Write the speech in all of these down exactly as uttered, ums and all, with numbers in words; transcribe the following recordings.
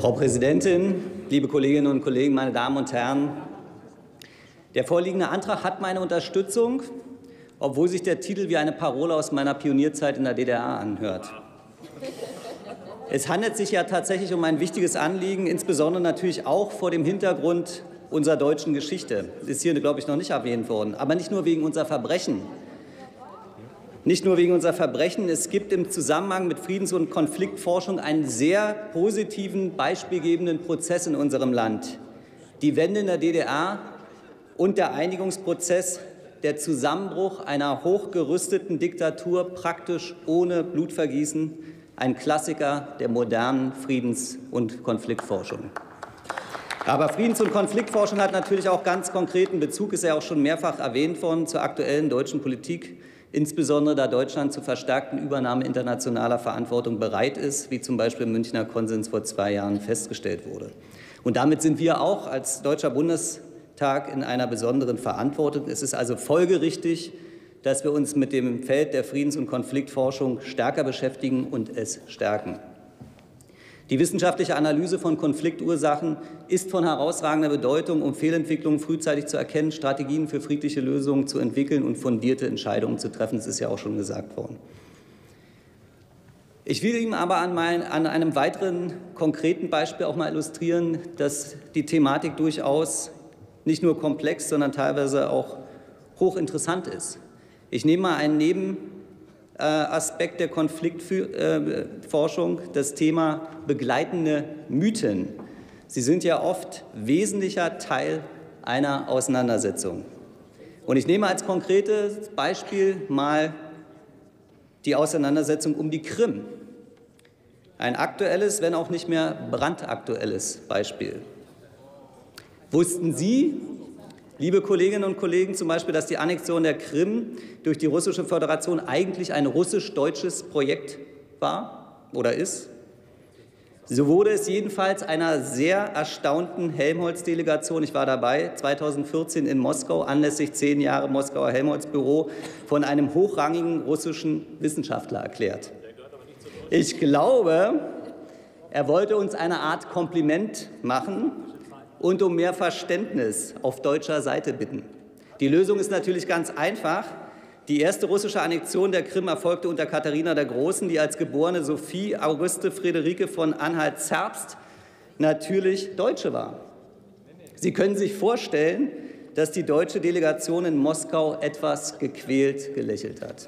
Frau Präsidentin, liebe Kolleginnen und Kollegen, meine Damen und Herren! Der vorliegende Antrag hat meine Unterstützung, obwohl sich der Titel wie eine Parole aus meiner Pionierzeit in der D D R anhört. Es handelt sich ja tatsächlich um ein wichtiges Anliegen, insbesondere natürlich auch vor dem Hintergrund unserer deutschen Geschichte. Das ist hier, glaube ich, noch nicht erwähnt worden, aber nicht nur wegen unserer Verbrechen. Nicht nur wegen unserer Verbrechen. Es gibt im Zusammenhang mit Friedens- und Konfliktforschung einen sehr positiven, beispielgebenden Prozess in unserem Land. Die Wende in der D D R und der Einigungsprozess, der Zusammenbruch einer hochgerüsteten Diktatur praktisch ohne Blutvergießen, ein Klassiker der modernen Friedens- und Konfliktforschung. Aber Friedens- und Konfliktforschung hat natürlich auch ganz konkreten Bezug, ist ja auch schon mehrfach erwähnt worden, zur aktuellen deutschen Politik, insbesondere da Deutschland zur verstärkten Übernahme internationaler Verantwortung bereit ist, wie zum Beispiel im Münchner Konsens vor zwei Jahren festgestellt wurde. Und damit sind wir auch als Deutscher Bundestag in einer besonderen Verantwortung. Es ist also folgerichtig, dass wir uns mit dem Feld der Friedens- und Konfliktforschung stärker beschäftigen und es stärken. Die wissenschaftliche Analyse von Konfliktursachen ist von herausragender Bedeutung, um Fehlentwicklungen frühzeitig zu erkennen, Strategien für friedliche Lösungen zu entwickeln und fundierte Entscheidungen zu treffen. Das ist ja auch schon gesagt worden. Ich will Ihnen aber an, mein, an einem weiteren konkreten Beispiel auch mal illustrieren, dass die Thematik durchaus nicht nur komplex, sondern teilweise auch hochinteressant ist. Ich nehme mal einen Nebenaspekt der Konfliktforschung, das Thema begleitende Mythen. Sie sind ja oft wesentlicher Teil einer Auseinandersetzung. Und ich nehme als konkretes Beispiel mal die Auseinandersetzung um die Krim. Ein aktuelles, wenn auch nicht mehr brandaktuelles Beispiel. Wussten Sie, liebe Kolleginnen und Kollegen, zum Beispiel, dass die Annexion der Krim durch die Russische Föderation eigentlich ein russisch-deutsches Projekt war oder ist? So wurde es jedenfalls einer sehr erstaunten Helmholtz-Delegation, ich war dabei, zweitausendvierzehn in Moskau, anlässlich zehn Jahre Moskauer Helmholtz-Büro, von einem hochrangigen russischen Wissenschaftler erklärt. Ich glaube, er wollte uns eine Art Kompliment machen und um mehr Verständnis auf deutscher Seite bitten. Die Lösung ist natürlich ganz einfach. Die erste russische Annexion der Krim erfolgte unter Katharina der Großen, die als geborene Sophie Auguste Friederike von Anhalt-Zerbst natürlich Deutsche war. Sie können sich vorstellen, dass die deutsche Delegation in Moskau etwas gequält gelächelt hat.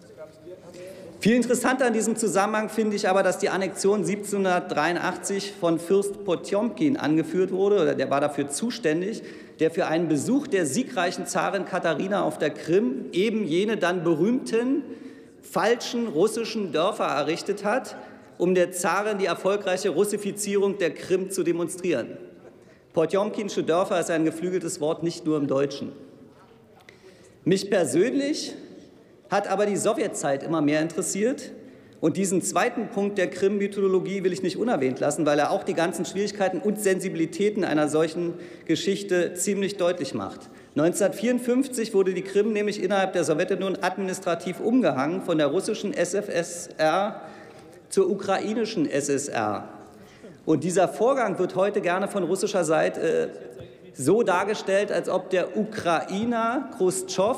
Viel interessanter in diesem Zusammenhang finde ich aber, dass die Annexion siebzehnhundertdreiundachtzig von Fürst Potjomkin angeführt wurde, oder der war dafür zuständig, der für einen Besuch der siegreichen Zarin Katharina auf der Krim eben jene dann berühmten falschen russischen Dörfer errichtet hat, um der Zarin die erfolgreiche Russifizierung der Krim zu demonstrieren. Potjomkinsche Dörfer ist ein geflügeltes Wort, nicht nur im Deutschen. Mich persönlich hat aber die Sowjetzeit immer mehr interessiert. Und diesen zweiten Punkt der Krim-Mythologie will ich nicht unerwähnt lassen, weil er auch die ganzen Schwierigkeiten und Sensibilitäten einer solchen Geschichte ziemlich deutlich macht. neunzehnhundertvierundfünfzig wurde die Krim nämlich innerhalb der Sowjetunion administrativ umgehangen von der russischen S F S R zur ukrainischen S S R. Und dieser Vorgang wird heute gerne von russischer Seite äh, so dargestellt, als ob der Ukrainer Chruschtschow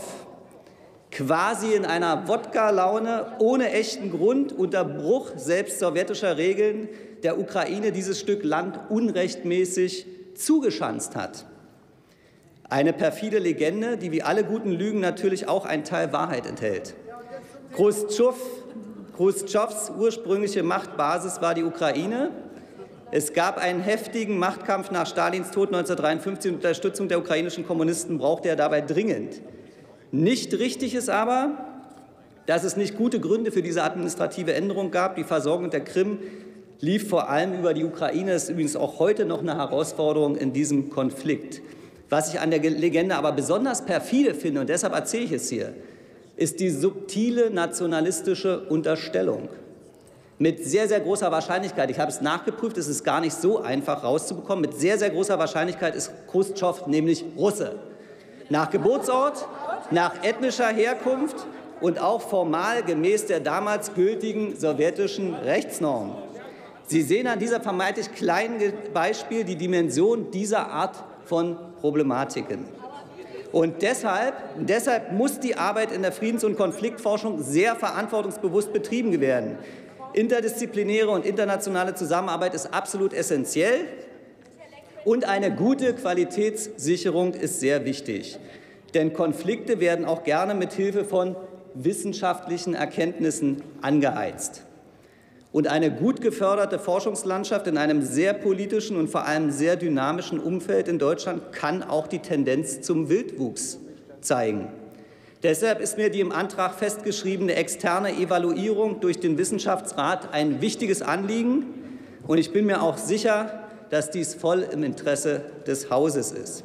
quasi in einer Wodka-Laune ohne echten Grund unter Bruch selbst sowjetischer Regeln der Ukraine dieses Stück Land unrechtmäßig zugeschanzt hat. Eine perfide Legende, die wie alle guten Lügen natürlich auch einen Teil Wahrheit enthält. Chruschtschow, Chruschtschows ursprüngliche Machtbasis war die Ukraine. Es gab einen heftigen Machtkampf nach Stalins Tod neunzehnhundertdreiundfünfzig und Unterstützung der ukrainischen Kommunisten brauchte er dabei dringend. Nicht richtig ist aber, dass es nicht gute Gründe für diese administrative Änderung gab. Die Versorgung der Krim lief vor allem über die Ukraine. Das ist übrigens auch heute noch eine Herausforderung in diesem Konflikt. Was ich an der Legende aber besonders perfide finde, und deshalb erzähle ich es hier, ist die subtile nationalistische Unterstellung. Mit sehr, sehr großer Wahrscheinlichkeit, ich habe es nachgeprüft, es ist gar nicht so einfach rauszubekommen, mit sehr, sehr großer Wahrscheinlichkeit ist Chruschtschow nämlich Russe. Nach Geburtsort, nach ethnischer Herkunft und auch formal gemäß der damals gültigen sowjetischen Rechtsnorm. Sie sehen an dieser vermeintlich kleinen Beispiel die Dimension dieser Art von Problematiken. Und deshalb, deshalb muss die Arbeit in der Friedens- und Konfliktforschung sehr verantwortungsbewusst betrieben werden. Interdisziplinäre und internationale Zusammenarbeit ist absolut essentiell. Und eine gute Qualitätssicherung ist sehr wichtig. Denn Konflikte werden auch gerne mit Hilfe von wissenschaftlichen Erkenntnissen angeheizt. Und eine gut geförderte Forschungslandschaft in einem sehr politischen und vor allem sehr dynamischen Umfeld in Deutschland kann auch die Tendenz zum Wildwuchs zeigen. Deshalb ist mir die im Antrag festgeschriebene externe Evaluierung durch den Wissenschaftsrat ein wichtiges Anliegen. Und ich bin mir auch sicher, dass dies voll im Interesse des Hauses ist.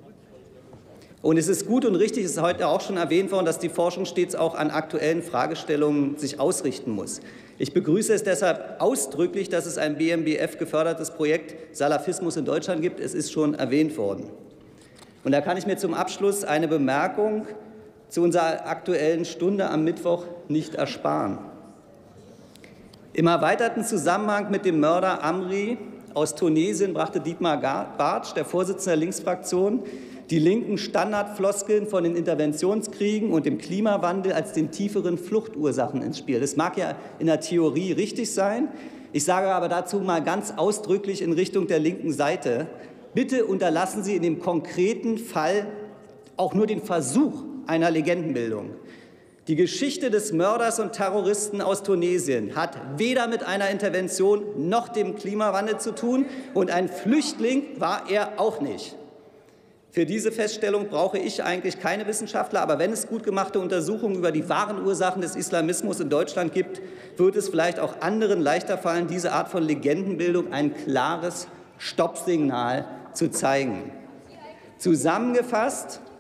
Und es ist gut und richtig, es ist heute auch schon erwähnt worden, dass die Forschung stets auch an aktuellen Fragestellungen sich ausrichten muss. Ich begrüße es deshalb ausdrücklich, dass es ein B M B F-gefördertes Projekt Salafismus in Deutschland gibt. Es ist schon erwähnt worden. Und da kann ich mir zum Abschluss eine Bemerkung zu unserer Aktuellen Stunde am Mittwoch nicht ersparen. Im erweiterten Zusammenhang mit dem Mörder Amri aus Tunesien brachte Dietmar Bartsch, der Vorsitzende der Linksfraktion, die linken Standardfloskeln von den Interventionskriegen und dem Klimawandel als den tieferen Fluchtursachen ins Spiel. Das mag ja in der Theorie richtig sein. Ich sage aber dazu mal ganz ausdrücklich in Richtung der linken Seite, bitte unterlassen Sie in dem konkreten Fall auch nur den Versuch einer Legendenbildung. Die Geschichte des Mörders und Terroristen aus Tunesien hat weder mit einer Intervention noch dem Klimawandel zu tun, und ein Flüchtling war er auch nicht. Für diese Feststellung brauche ich eigentlich keine Wissenschaftler, aber wenn es gut gemachte Untersuchungen über die wahren Ursachen des Islamismus in Deutschland gibt, wird es vielleicht auch anderen leichter fallen, diese Art von Legendenbildung ein klares Stoppsignal zu zeigen. Zusammengefasst: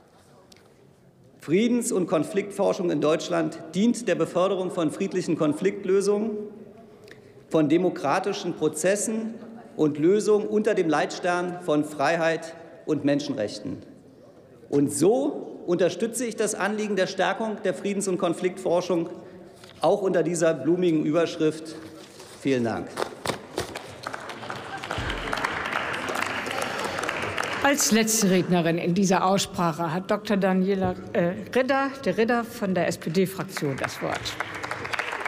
Friedens- und Konfliktforschung in Deutschland dient der Beförderung von friedlichen Konfliktlösungen, von demokratischen Prozessen und Lösungen unter dem Leitstern von Freiheit und Menschenrechten. Und so unterstütze ich das Anliegen der Stärkung der Friedens- und Konfliktforschung auch unter dieser blumigen Überschrift. Vielen Dank. Als letzte Rednerin in dieser Aussprache hat Doktor Daniela äh, Ridder, der Ridder von der S P D-Fraktion, das Wort.